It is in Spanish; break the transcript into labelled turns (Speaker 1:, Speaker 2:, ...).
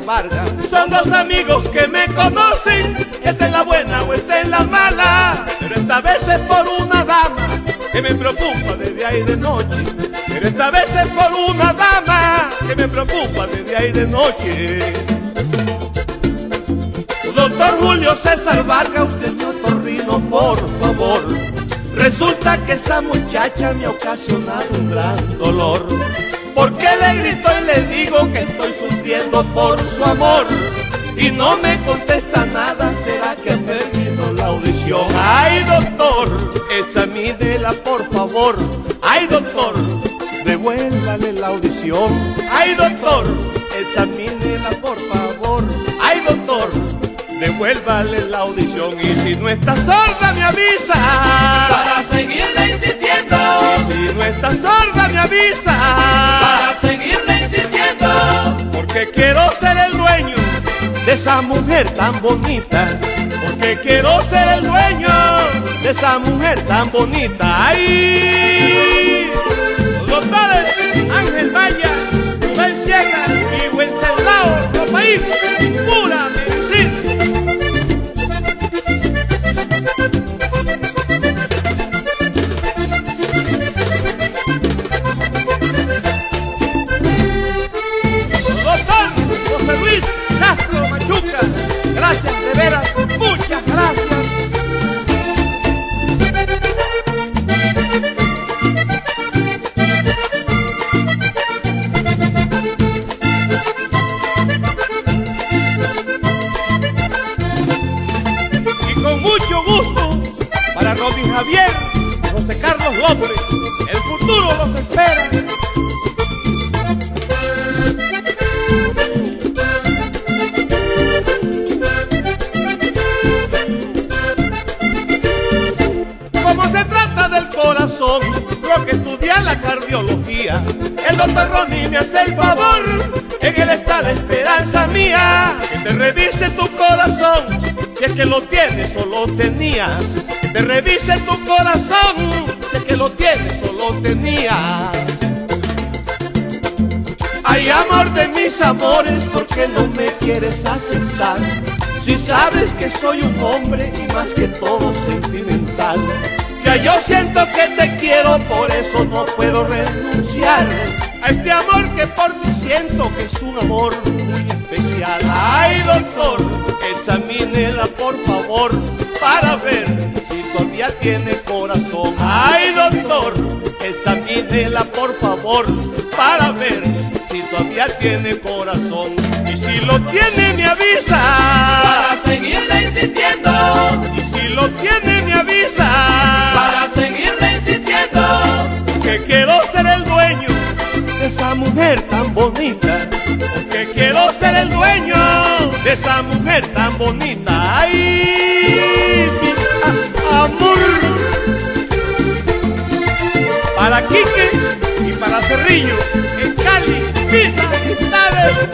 Speaker 1: Vargas. Son dos amigos que me conocen, esta es la buena o esta es la mala, pero esta vez es por una dama que me preocupa de día y de noche. Pero esta vez es por una dama que me preocupa de día y de noche. Doctor Julio César Vargas, usted me otorrino, por favor. Resulta que esa muchacha me ha ocasionado un gran dolor. ¿Por qué le grito y le digo que estoy sufriendo por su amor? Y no me contesta nada, ¿será que ha perdido la audición? Ay, doctor, examínela por favor. Ay, doctor, devuélvale la audición. Ay, doctor, examínela por favor. Ay, doctor, devuélvale la audición. Y si no está sorda me avisa
Speaker 2: para seguirle insistiendo.
Speaker 1: Y si no está sorda me avisa
Speaker 2: para seguirle insistiendo.
Speaker 1: Porque quiero ser el dueño de esa mujer tan bonita. Porque quiero ser el dueño de esa mujer tan bonita. ¡Ay! Los doctores Ángel Valla, Rubén Ciega y Wenceslao, nuestro país, pura medicina. Doctor José Luis Castro Machuca, gracias, de veras, muchas gracias. Y con mucho gusto, para Robin Javier, José Carlos López, el futuro los espera. Corazón, lo que estudia la cardiología, el doctor Ronnie me hace el favor, en él está la esperanza mía, que te revise tu corazón, si es que lo tienes o lo tenías, que te revise tu corazón, si es que lo tienes o lo tenías. Ay, amor de mis amores, ¿por qué no me quieres aceptar? Si sabes que soy un hombre y más que todo sentimental. Ya yo siento que te quiero, por eso no puedo renunciar a este amor que por ti siento que es un amor muy especial. Ay, doctor, examínela por favor para ver si todavía tiene corazón. Ay, doctor, examínela por favor para ver si todavía tiene corazón. Y si lo tiene me avisa
Speaker 2: para seguirle insistiendo.
Speaker 1: Y si lo tiene me avisa
Speaker 2: para seguirle insistiendo.
Speaker 1: Que quiero ser el dueño de esa mujer tan bonita. Que quiero ser el dueño de esa mujer tan bonita. Ay, amor. Para Quique y para Cerrillo, en Cali, Pisa, Dale.